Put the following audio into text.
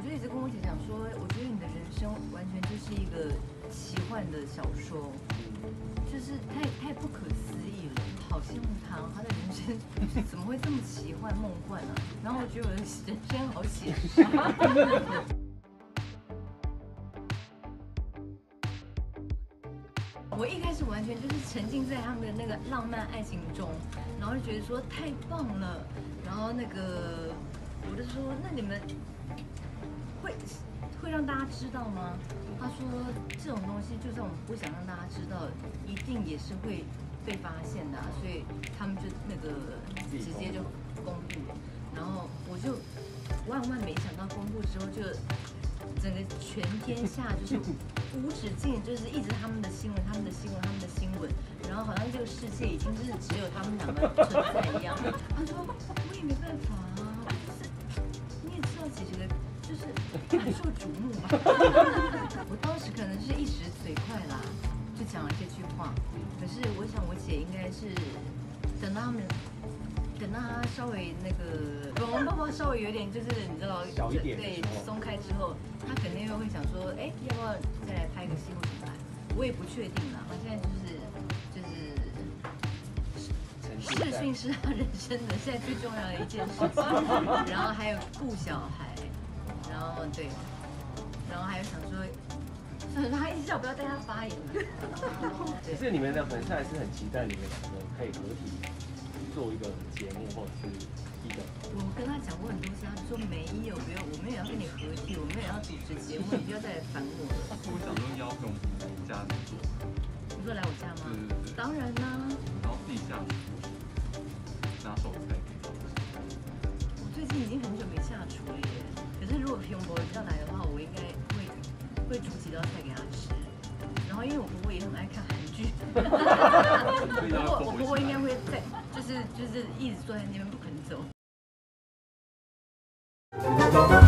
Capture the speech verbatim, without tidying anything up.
就一直跟我姐讲说，我觉得你的人生完全就是一个奇幻的小说，就是太太不可思议了，好羡慕他，他的人生怎么会这么奇幻梦幻啊？然后我觉得我的人生好写实。我一开始完全就是沉浸在他们的那个浪漫爱情中，然后就觉得说太棒了，然后那个我就说那你们会会让大家知道吗？他说这种东西就算我们不想让大家知道，一定也是会被发现的、啊，所以他们就那个直接就公布了，然后我就万万没想到公布之后就。整个全天下就是无止境，就是一直他们的新闻，他们的新闻，他们的新闻，然后好像这个世界已经就是只有他们两个存在一样。他说我也没办法啊，就是你也知道姐姐的，就是很受瞩目嘛。我当时可能是一时嘴快啦，就讲了这句话。可是我想我姐应该是等到他们。等到他稍微那个我们爸爸稍微有点就是你知道小一点对松开之后，他肯定又会想说，哎，要不要再来拍个戏或什么来？我也不确定啦，我现在就是就是视讯是他人生的现在最重要的一件事情，然后还有顾小孩，然后对，然后还有想说。他一直叫我不要带他发言了。 可是你们两个人现在是很期待你们两个可以合体做一个节目或者是一个。 我跟他讲过很多次，他说没有，没有，我没有要跟你合体，我没有要主持节目，你不要再来烦我了。 我想说邀请我们家里做。 你说来我家吗？ 对对对。 当然啦。 然后自己下厨，拿手菜给他。 我最近已经很久没下厨了耶。可是如果平伯要来的话，我应该会会煮几道菜给他吃。然后因为我婆婆也很爱看韩剧，我婆婆应该会在，就是就是一直坐在那边不肯走。